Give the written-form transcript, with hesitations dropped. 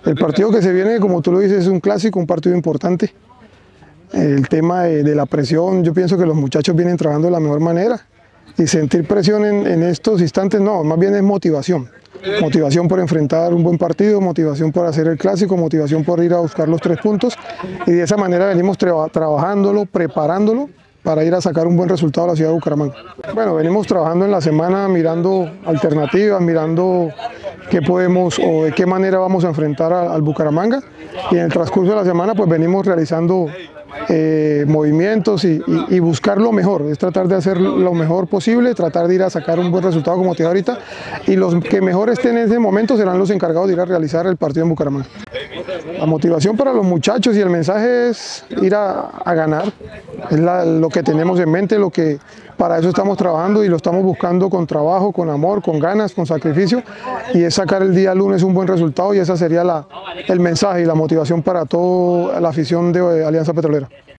El partido que se viene, como tú lo dices, es un clásico, un partido importante. El tema de la presión, yo pienso que los muchachos vienen trabajando de la mejor manera y sentir presión en estos instantes no, más bien es motivación. Motivación por enfrentar un buen partido, motivación por hacer el clásico, motivación por ir a buscar los 3 puntos y de esa manera venimos trabajándolo, preparándolo para ir a sacar un buen resultado a la ciudad de Bucaramanga. Bueno, venimos trabajando en la semana mirando alternativas, mirando qué podemos o de qué manera vamos a enfrentar al Bucaramanga y en el transcurso de la semana pues venimos realizando movimientos y buscar lo mejor, es tratar de hacer lo mejor posible, tratar de ir a sacar un buen resultado como te digo ahorita y los que mejor estén en ese momento serán los encargados de ir a realizar el partido en Bucaramanga. La motivación para los muchachos y el mensaje es ir a ganar, es lo que tenemos en mente, lo que para eso estamos trabajando y lo estamos buscando con trabajo, con amor, con ganas, con sacrificio y es sacar el día lunes un buen resultado y esa sería el mensaje y la motivación para toda la afición de Alianza Petrolera.